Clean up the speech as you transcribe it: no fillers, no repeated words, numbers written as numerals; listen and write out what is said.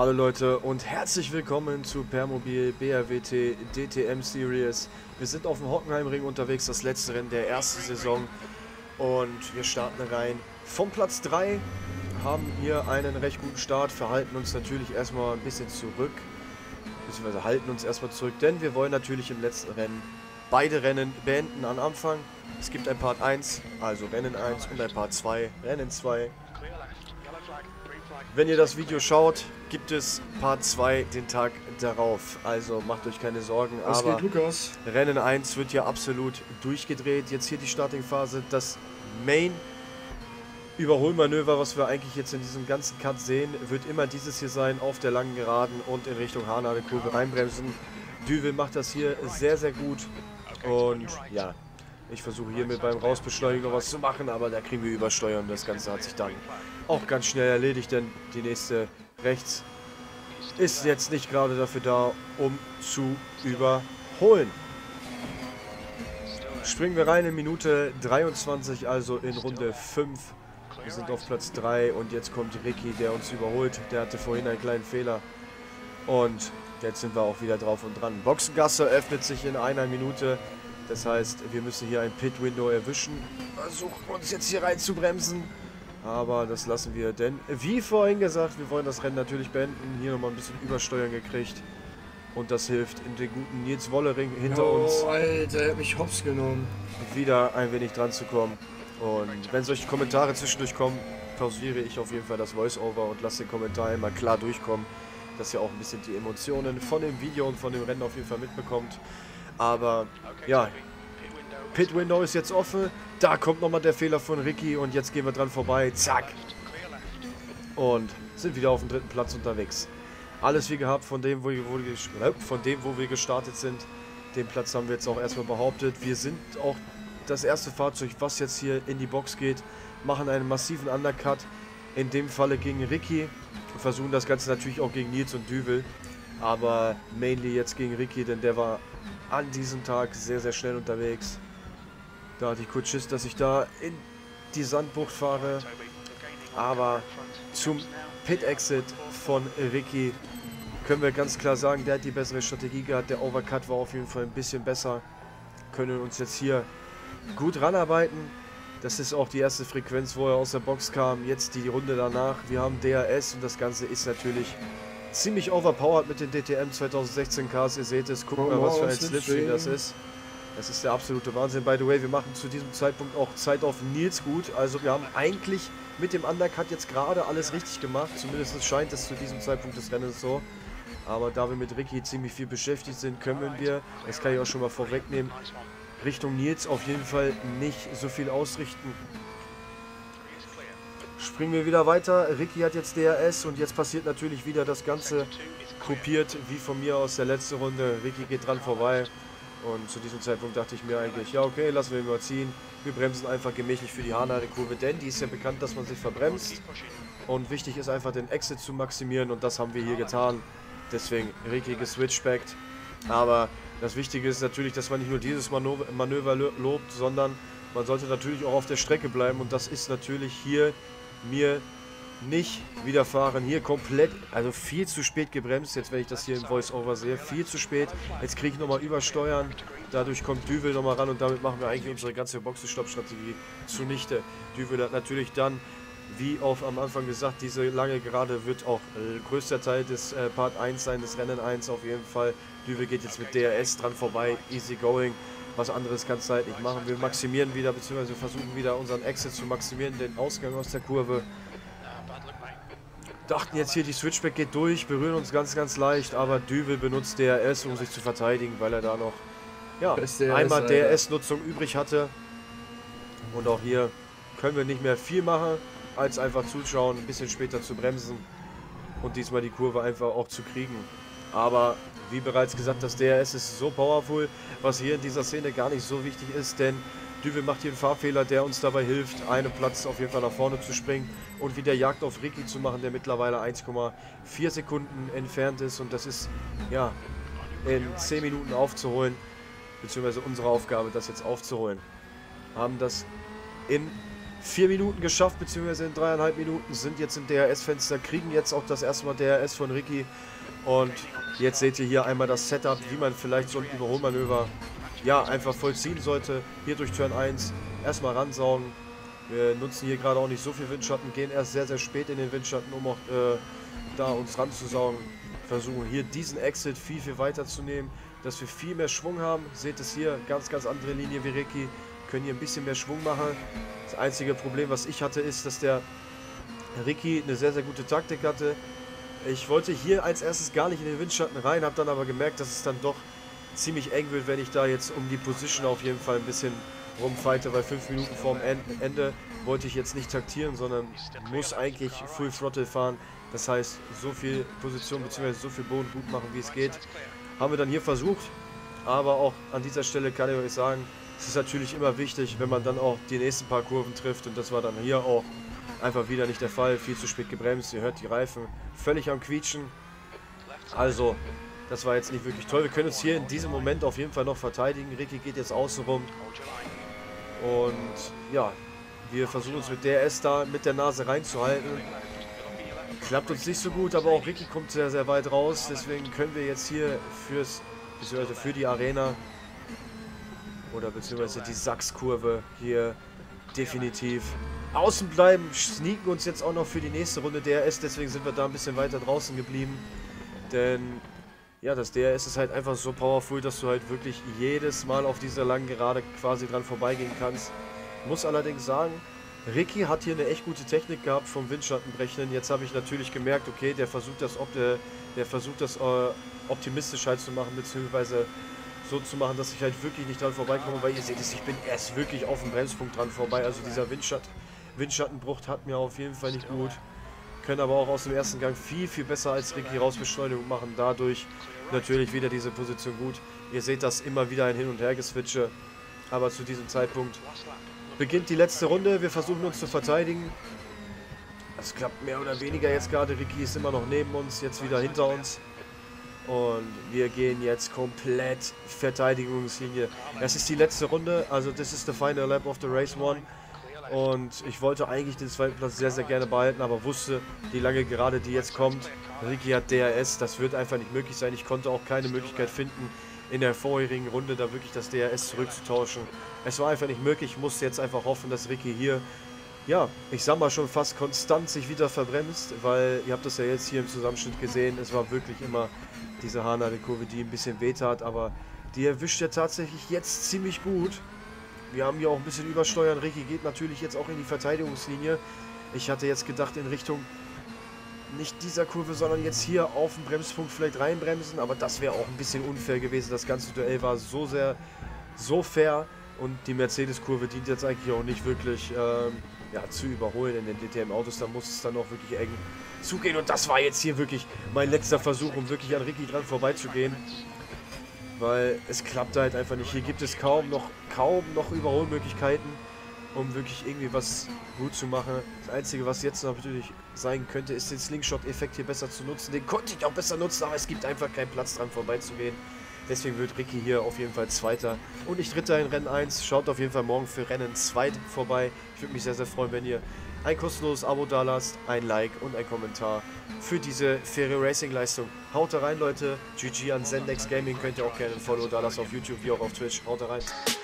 Hallo Leute und herzlich willkommen zu Permobil BRWT DTM Series. Wir sind auf dem Hockenheimring unterwegs, das letzte Rennen der ersten Saison. Und wir starten rein vom Platz 3, haben hier einen recht guten Start, verhalten uns natürlich erstmal ein bisschen zurück, beziehungsweise halten uns erstmal zurück, denn wir wollen natürlich im letzten Rennen beide Rennen beenden am Anfang. Es gibt ein Part 1, also Rennen 1 und ein Part 2, Rennen 2. Wenn ihr das Video schaut, gibt es Part 2 den Tag darauf. Also macht euch keine Sorgen. Was aber geht, Lukas? Rennen 1 wird ja absolut durchgedreht. Jetzt hier die Starting-Phase. Das Main-Überholmanöver, was wir eigentlich jetzt in diesem ganzen Cut sehen, wird immer dieses hier sein, auf der langen Geraden und in Richtung Hahnade-Kurve reinbremsen. Düvel macht das hier sehr, sehr gut. Und ja, ich versuche hier mit beim Rausbeschleunigen noch was zu machen, aber da kriegen wir Übersteuern. Das Ganze hat sich dann auch ganz schnell erledigt, denn die nächste rechts ist jetzt nicht gerade dafür da, um zu überholen. Springen wir rein in Minute 23, also in Runde 5. Wir sind auf Platz 3 und jetzt kommt Ricky, der uns überholt. Der hatte vorhin einen kleinen Fehler. Und jetzt sind wir auch wieder drauf und dran. Boxengasse öffnet sich in einer Minute. Das heißt, wir müssen hier ein Pit-Window erwischen. Versuchen uns jetzt hier rein zu bremsen. Aber das lassen wir, denn wie vorhin gesagt, wir wollen das Rennen natürlich beenden. Hier nochmal ein bisschen Übersteuern gekriegt. Und das hilft in den guten Nils Wollering hinter uns. Oh, Alter, er hat mich hops genommen. Wieder ein wenig dran zu kommen. Und wenn solche Kommentare zwischendurch kommen, pausiere ich auf jeden Fall das Voice-Over und lasse den Kommentar immer klar durchkommen. Dass ihr auch ein bisschen die Emotionen von dem Video und von dem Rennen auf jeden Fall mitbekommt. Aber ja, Pit Window ist jetzt offen. Da kommt nochmal der Fehler von Ricky und jetzt gehen wir dran vorbei. Zack. Und sind wieder auf dem dritten Platz unterwegs. Alles wie gehabt von dem, wo wir gestartet sind. Den Platz haben wir jetzt auch erstmal behauptet. Wir sind auch das erste Fahrzeug, was jetzt hier in die Box geht. Machen einen massiven Undercut. In dem Falle gegen Ricky. Wir versuchen das Ganze natürlich auch gegen Nils und Düvel. Aber mainly jetzt gegen Ricky, denn der war an diesem Tag sehr, sehr schnell unterwegs. Da hatte ich kurz Schiss, dass ich da in die Sandbucht fahre. Aber zum Pit-Exit von Ricky können wir ganz klar sagen, der hat die bessere Strategie gehabt. Der Overcut war auf jeden Fall ein bisschen besser. Können uns jetzt hier gut ranarbeiten. Das ist auch die erste Frequenz, wo er aus der Box kam. Jetzt die Runde danach. Wir haben DRS und das Ganze ist natürlich ziemlich overpowered mit den DTM 2016 Cars. Ihr seht es, guckt mal, was für ein Slipstream das ist. Das ist der absolute Wahnsinn. By the way, wir machen zu diesem Zeitpunkt auch Zeit auf Nils gut. Also wir haben eigentlich mit dem Undercut jetzt gerade alles richtig gemacht. Zumindest scheint es zu diesem Zeitpunkt des Rennens so. Aber da wir mit Ricky ziemlich viel beschäftigt sind, können wir, das kann ich auch schon mal vorwegnehmen, Richtung Nils auf jeden Fall nicht so viel ausrichten. Springen wir wieder weiter. Ricky hat jetzt DRS und jetzt passiert natürlich wieder das Ganze kopiert wie von mir aus der letzten Runde. Ricky geht dran vorbei und zu diesem Zeitpunkt dachte ich mir eigentlich, ja okay, lassen wir ihn mal ziehen. Wir bremsen einfach gemächlich für die Hahnade-Kurve, denn die ist ja bekannt, dass man sich verbremst. Und wichtig ist einfach den Exit zu maximieren und das haben wir hier getan. Deswegen Ricky geswitchbackt. Aber das Wichtige ist natürlich, dass man nicht nur dieses Manöver lobt, sondern man sollte natürlich auch auf der Strecke bleiben und das ist natürlich hier mir nicht widerfahren. Hier komplett, also viel zu spät gebremst. Jetzt, wenn ich das hier im Voice-Over sehe, viel zu spät. Jetzt kriege ich nochmal Übersteuern. Dadurch kommt Düvel nochmal ran und damit machen wir eigentlich unsere ganze Boxenstopp-Strategie zunichte. Düvel hat natürlich dann, wie auch am Anfang gesagt, diese lange Gerade wird auch größter Teil des Part 1 sein, des Rennen 1 auf jeden Fall. Düvel geht jetzt mit DRS dran vorbei, easy going. Was anderes kann es halt nicht machen. Wir maximieren wieder, beziehungsweise versuchen wieder unseren Exit zu maximieren, den Ausgang aus der Kurve. Dachten jetzt hier, die Switchback geht durch, berühren uns ganz, ganz leicht, aber Düvel benutzt DRS, um sich zu verteidigen, weil er da noch ja, einmal DRS-Nutzung übrig hatte. Und auch hier können wir nicht mehr viel machen, als einfach zuschauen, ein bisschen später zu bremsen und diesmal die Kurve einfach auch zu kriegen. Aber wie bereits gesagt, das DRS ist so powerful, was hier in dieser Szene gar nicht so wichtig ist, denn Düvel macht hier einen Fahrfehler, der uns dabei hilft, einen Platz auf jeden Fall nach vorne zu springen und wieder Jagd auf Ricky zu machen, der mittlerweile 1,4 Sekunden entfernt ist und das ist ja in 10 Minuten aufzuholen, beziehungsweise unsere Aufgabe, das jetzt aufzuholen. Haben das in 4 Minuten geschafft, beziehungsweise in 3,5 Minuten, sind jetzt im DRS-Fenster, kriegen jetzt auch das erste Mal DRS von Ricky. Und jetzt seht ihr hier einmal das Setup, wie man vielleicht so ein Überholmanöver ja, einfach vollziehen sollte. Hier durch Turn 1 erstmal ransaugen. Wir nutzen hier gerade auch nicht so viel Windschatten, gehen erst sehr, sehr spät in den Windschatten, um auch da uns ranzusaugen. Versuchen hier diesen Exit viel, viel weiter zu nehmen, dass wir viel mehr Schwung haben. Seht es hier, ganz, ganz andere Linie wie Ricky. Können hier ein bisschen mehr Schwung machen. Das einzige Problem, was ich hatte, ist, dass der Ricky eine sehr, sehr gute Taktik hatte. Ich wollte hier als erstes gar nicht in den Windschatten rein, habe dann aber gemerkt, dass es dann doch ziemlich eng wird, wenn ich da jetzt um die Position auf jeden Fall ein bisschen rumfighte, weil 5 Minuten vorm Ende wollte ich jetzt nicht taktieren, sondern muss eigentlich Full Throttle fahren. Das heißt, so viel Position bzw. so viel Boden gut machen, wie es geht. Haben wir dann hier versucht, aber auch an dieser Stelle kann ich euch sagen, es ist natürlich immer wichtig, wenn man dann auch die nächsten paar Kurven trifft, und das war dann hier auch einfach wieder nicht der Fall. Viel zu spät gebremst, ihr hört die Reifen völlig am Quietschen. Also, das war jetzt nicht wirklich toll. Wir können uns hier in diesem Moment auf jeden Fall noch verteidigen. Ricky geht jetzt außen rum. Und ja, wir versuchen uns mit DRS da mit der Nase reinzuhalten. Klappt uns nicht so gut, aber auch Ricky kommt sehr, sehr weit raus. Deswegen können wir jetzt hier für die Arena oder beziehungsweise die Sachskurve hier definitiv außen bleiben. Sneaken uns jetzt auch noch für die nächste Runde DRS. Deswegen sind wir da ein bisschen weiter draußen geblieben. Denn ja, das DRS ist halt einfach so powerful, dass du halt wirklich jedes Mal auf dieser langen Gerade quasi dran vorbeigehen kannst. Muss allerdings sagen, Ricky hat hier eine echt gute Technik gehabt vom Windschattenberechnen. Jetzt habe ich natürlich gemerkt, okay, der versucht das optimistisch halt zu machen, beziehungsweise so zu machen, dass ich halt wirklich nicht dran vorbeikomme, weil ihr seht es, ich bin erst wirklich auf dem Bremspunkt dran vorbei. Also dieser Windschattenbruch hat mir auf jeden Fall nicht gut. Können aber auch aus dem ersten Gang viel, viel besser als Ricky Rausbeschleunigung machen. Dadurch natürlich wieder diese Position gut. Ihr seht das immer wieder ein Hin- und Hergeswitche. Aber zu diesem Zeitpunkt beginnt die letzte Runde. Wir versuchen uns zu verteidigen. Das klappt mehr oder weniger jetzt gerade. Ricky ist immer noch neben uns, jetzt wieder hinter uns. Und wir gehen jetzt komplett Verteidigungslinie. Das ist die letzte Runde. Also das ist the final lap of the race one. Und ich wollte eigentlich den zweiten Platz sehr, sehr gerne behalten, aber wusste, die lange Gerade, die jetzt kommt, Ricky hat DRS, das wird einfach nicht möglich sein. Ich konnte auch keine Möglichkeit finden, in der vorherigen Runde da wirklich das DRS zurückzutauschen. Es war einfach nicht möglich. Ich musste jetzt einfach hoffen, dass Ricky hier, ja, ich sag mal schon fast konstant sich wieder verbremst, weil ihr habt das ja jetzt hier im Zusammenschnitt gesehen, es war wirklich immer diese Haarnadelkurve, die ein bisschen wehtat, aber die erwischt er tatsächlich jetzt ziemlich gut. Wir haben hier auch ein bisschen übersteuern. Ricky geht natürlich jetzt auch in die Verteidigungslinie. Ich hatte jetzt gedacht in Richtung nicht dieser Kurve, sondern jetzt hier auf den Bremspunkt vielleicht reinbremsen. Aber das wäre auch ein bisschen unfair gewesen. Das ganze Duell war so fair. Und die Mercedes-Kurve dient jetzt eigentlich auch nicht wirklich ja, zu überholen in den DTM-Autos. Da muss es dann auch wirklich eng zugehen. Und das war jetzt hier wirklich mein letzter Versuch, um wirklich an Ricky dran vorbeizugehen. Weil es klappt halt einfach nicht. Hier gibt es kaum noch Überholmöglichkeiten, um wirklich irgendwie was gut zu machen. Das Einzige, was jetzt natürlich sein könnte, ist den Slingshot-Effekt hier besser zu nutzen. Den konnte ich auch besser nutzen, aber es gibt einfach keinen Platz dran vorbeizugehen. Deswegen wird Ricky hier auf jeden Fall Zweiter und ich Dritter in Rennen 1. Schaut auf jeden Fall morgen für Rennen 2 vorbei. Ich würde mich sehr, sehr freuen, wenn ihr ein kostenloses Abo da lasst, ein Like und ein Kommentar für diese faire Racing-Leistung. Haut da rein, Leute. GG an Zendex Gaming. Könnt ihr auch gerne ein Follow da lassen auf YouTube wie auch auf Twitch. Haut da rein.